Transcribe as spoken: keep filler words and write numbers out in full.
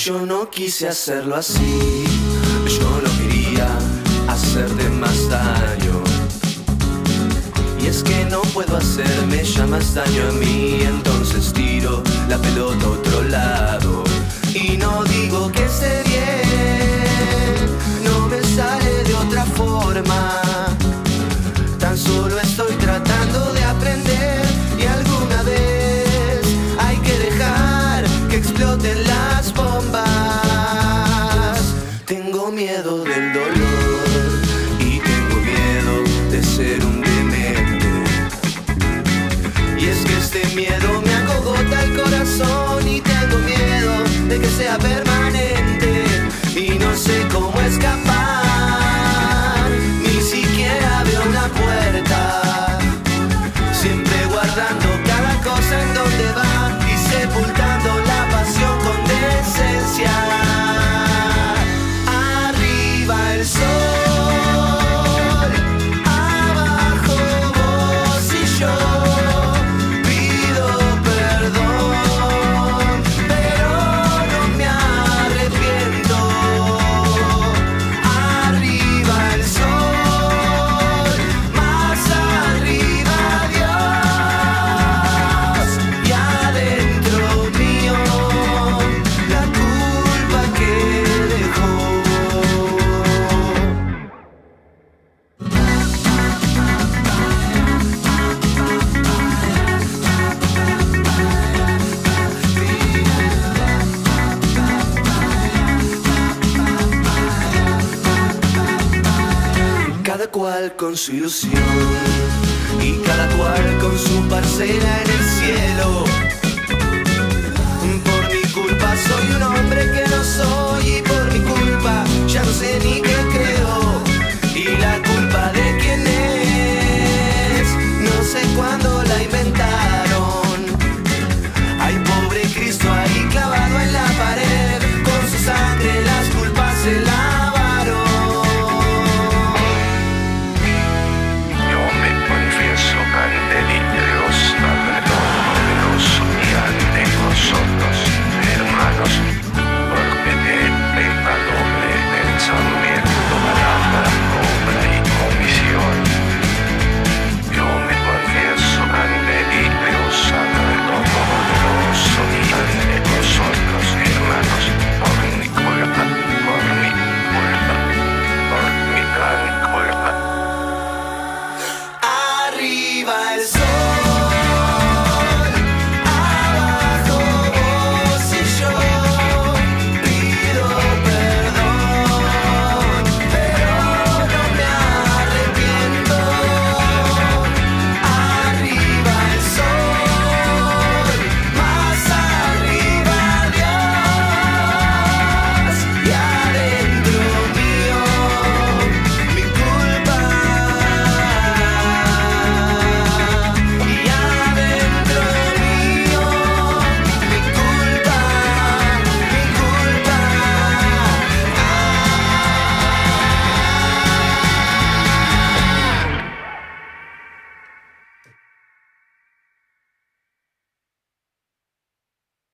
Yo no quise hacerlo así, yo no quería hacerte más daño. Y es que no puedo hacerme ya más daño a mí, entonces tiro la pelota a otro lado. Y no digo que esté bien, no me sale de otra forma. Tan solo estoy tratando de aprender, y alguna vez hay que dejar que exploten las bombas. Tengo miedo del dolor y tengo miedo de ser un demente. Y es que este miedo me acogota el corazón, y tengo miedo de que sea permanente, y no sé cómo escapar. Ni siquiera veo una puerta, siempre guardando cada cosa en donde va y sepultando la pasión con decencia. Arriba el sol, abajo vos y yo. Pido perdón, pero no me arrepiento. Arriba el sol, más arriba Dios, y adentro mío la culpa que dejó. Cada cual con su ilusión y cada cual con su parcela en el cielo.